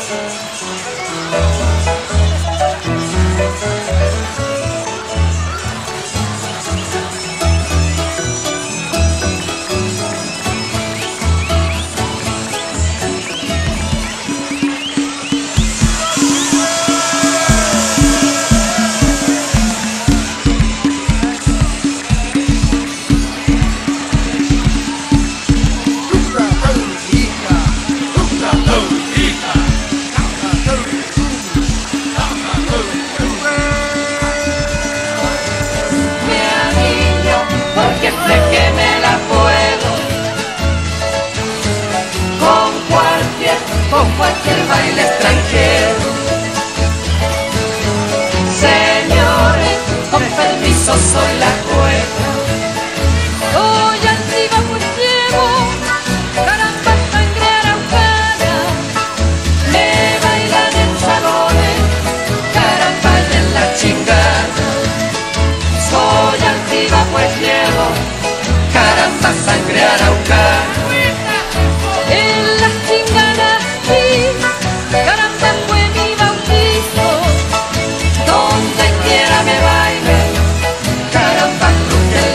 Con cualquier baile extranjero. Señores, con permiso soy la jueza. Soy altiva pues llevo caramba sangre araucana. Me bailan en salones, caramba y en la chingada. Soy altiva pues llevo caramba sangre araucana. En las chinganas caramba fue mi bautizo. Donde quiera me baile, caramba cruz que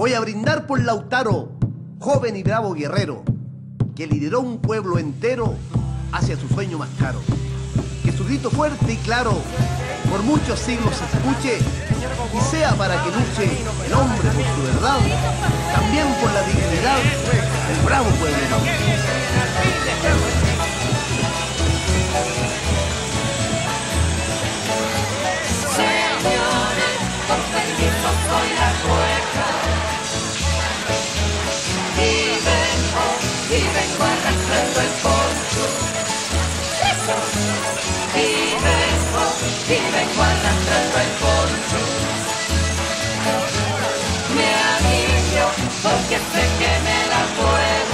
Voy a brindar por Lautaro, joven y bravo guerrero, que lideró un pueblo entero hacia su sueño más caro. Que su grito fuerte y claro por muchos siglos se escuche y sea para que luche el hombre por su verdad, también por la dignidad del bravo pueblo. Señores, por permiso soy la cueca y vengo arrastrando el poncho. Y vengo arrastrando el poncho. Me alivio porque sé que me la puedo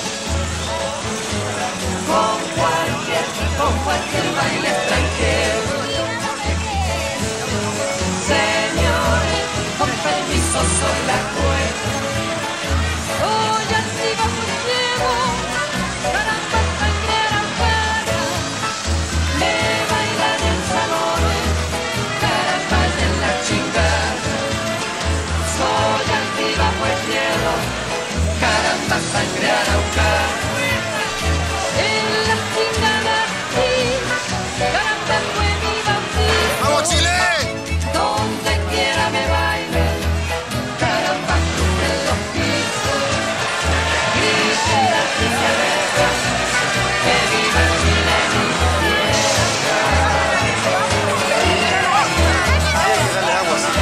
con cualquier baile extranjero. Señores, con permiso soy la cueca. Hoy así bajo el cielo, caramba sangre araucana, Me bailan en salones, carambas en la chingada. Soy altiva pues cielo, caramba sangre araucana. en la chingada sí, caramba fue mi bautismo. ¡Vamos, Chile! Donde quiera me bailan, caramba crucen los pisos. Griten las cigarretas, que viva Chile mi tierra. Dale agua, sí.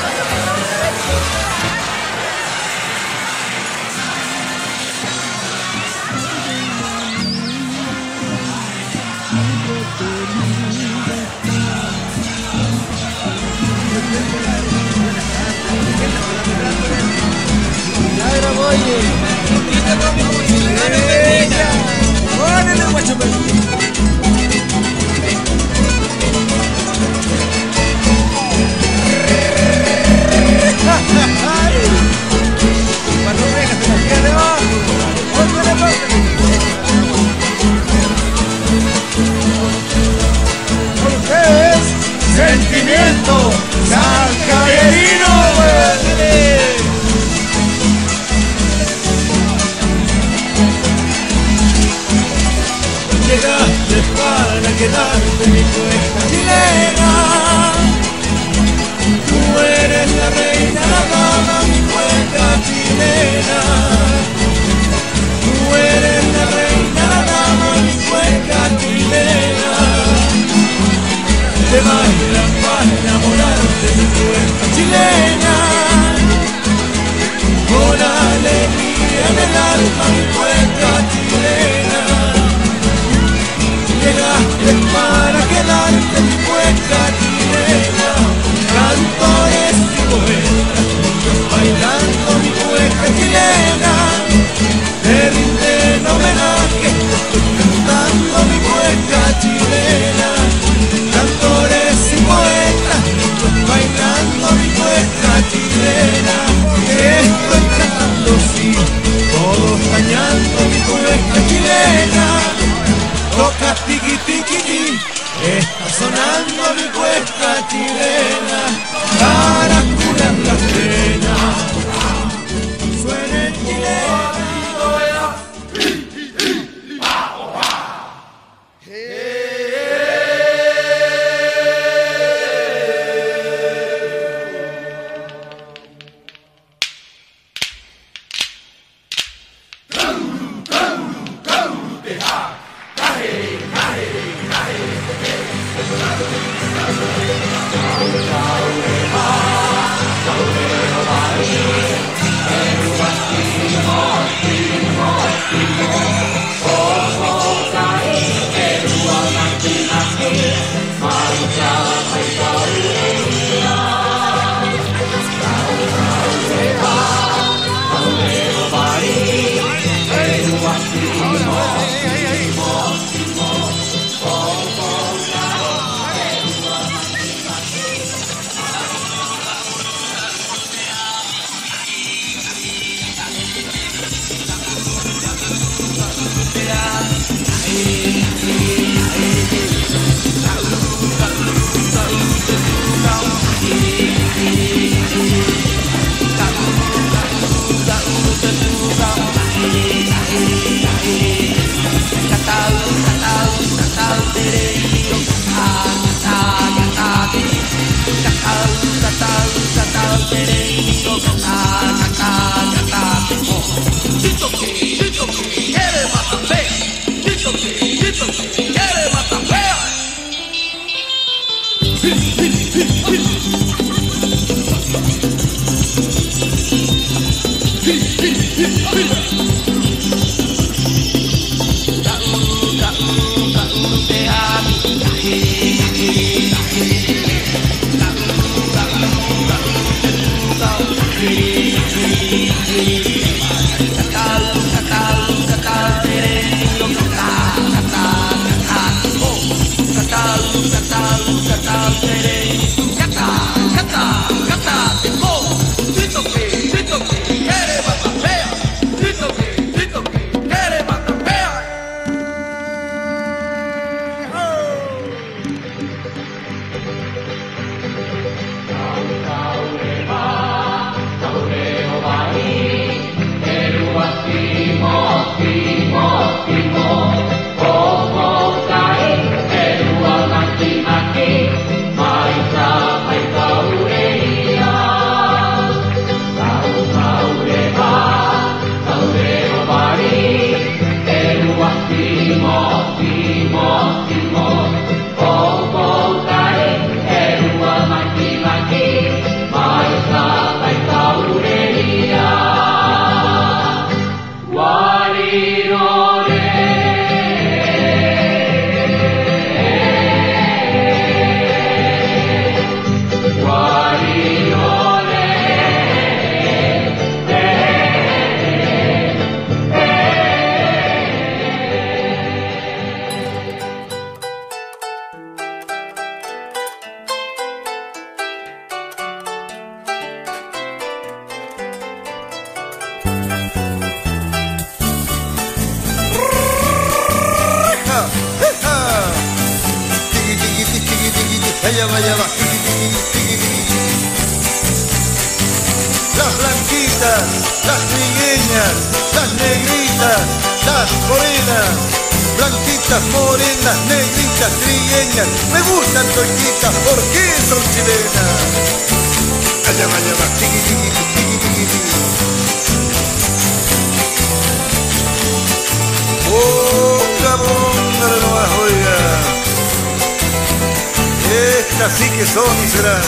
Sentimiento salcaderino, llegaste para quedarte mi cuesta chilena. Tú eres la reina, la dama, mi cuesta chilena. Tú eres la reina, la dama, mi cuesta chilena. Te bailan para enamorarte mi cuesta chilena. Con alegría en el alma mi cuesta chilena. Llegaste para quedarte mi cuesta chilena. Cantores y poetas juntos bailando mi cuesta chilena. Te rinden homenaje, cantando mi cuesta chilena. Cantores y poetas juntos bailando mi cuesta chilena. Estoy cantando sí, todos dañando mi cuesta chilena. Toca tiki tiki ti, está sonando mi cuesta chilena para curar las penas. Suena chilena. Allá va, allá va. Las blanquitas, las trigueñas, las negritas, las morenas. Blanquitas, morenas, negritas, trigueñas. Me gustan tolquitas porque son chilenas. Allá va, allá va. Tiqui, tiqui, tiqui, tiqui, tiqui. Oh, cabrón, dale nomás, oiga. Estas sí que son y serán.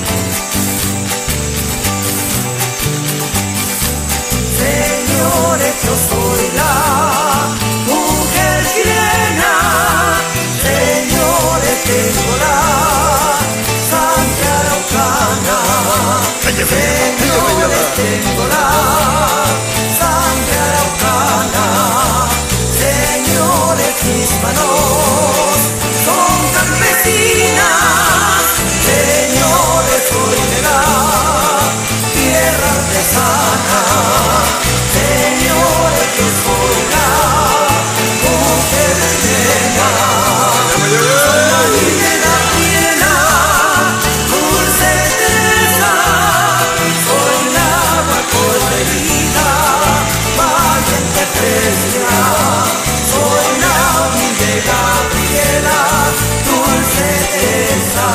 Señores, yo soy la mujer chilena. Señores, tengo la sangre araucana. Señores, tengo la sangre araucana. Señores, mis manos son campesinas. Señores, soy de la tierra artesana. Señores, yo soy la mujer chilena. Soy la niña llena, dulce Teresa. Soy la vaca herida, valiente Precia. Soy la humilde Gabriela, dulce Teresa.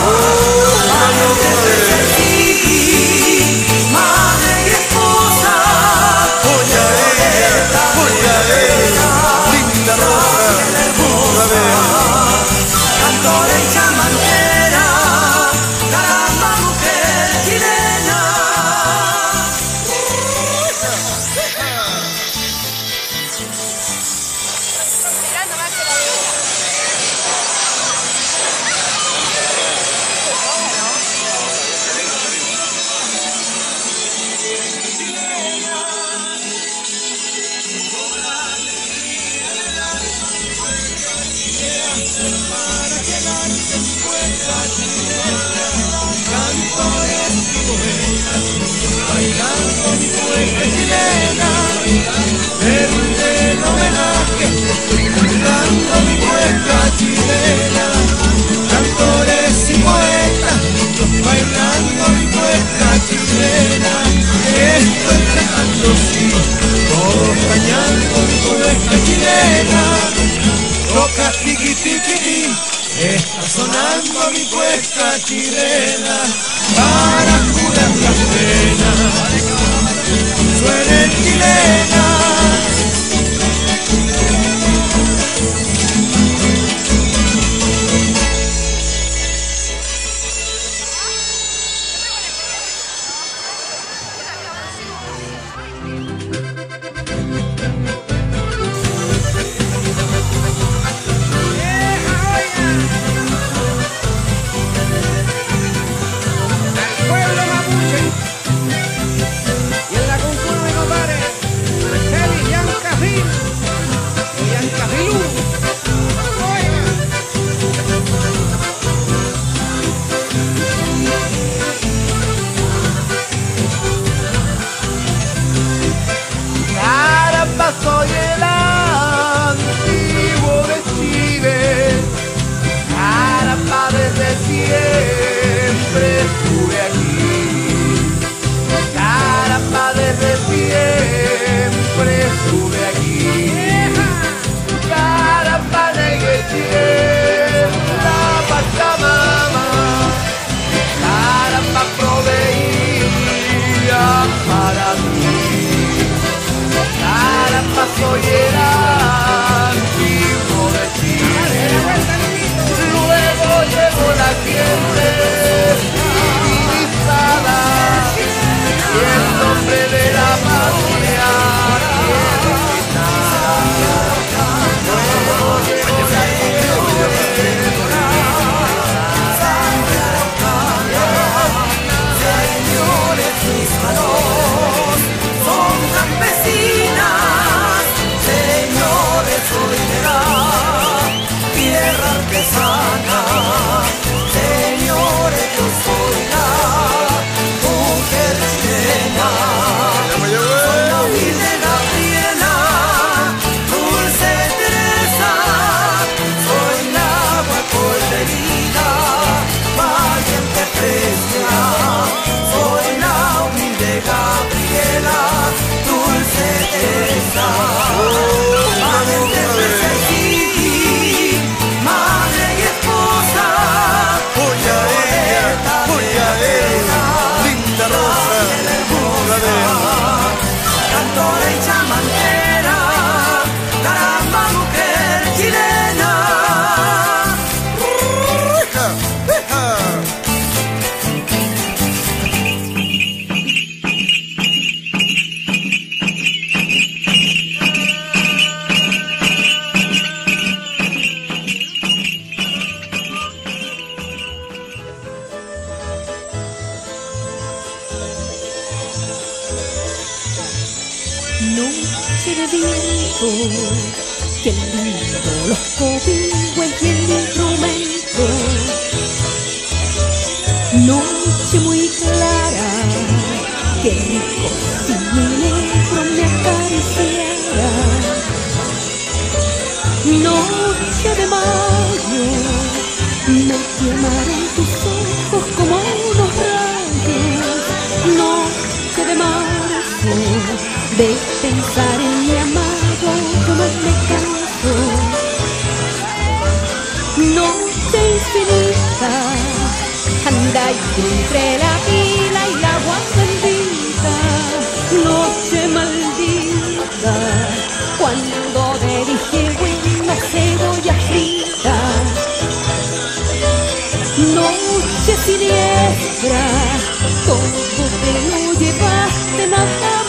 Madre y esposa, linda rosa, cantora y chamantera, caramba mujer chilena. bailando mi cueca chilena. Soy el antiguo de Chile, caramba, desde siempre estuve aquí, caramba, desde siempre estuve aquí, caramba, negué la Pachamama, caramba, proveía para mí. Caramba, soy el antiguo de Chile. Luego llegó la gente civilizada y el nombre de la patria tiene nada. Luego llegó la señores, mis manos son campesinas, señores, soy de la tierra artesana, señores, yo soy la mujer chilena, soy la humilde Gabriela, dulce Teresa, soy la agua corderida, valiente fresca, soy la humilde Gabriela, dulce Teresa, valiente fresca, madre y esposa, Voy a ella, linda rosa, cantora y chamanera, caramba, mujer chilena. Noche de viento, qué lindo los copihue y el instrumento. Noche muy clara, qué rico si mi negro me acariciara. Noche de mayo, me quemaron tus ojos como unos rayos. Noche de marzo, de pensar en mi amado, yo no me canso. Noche infinita, anda entre la pila y la agua bendita. Noche maldita, cuando te dije buena cebolla frita. Noche siniestra, todo te lo llevaste nada.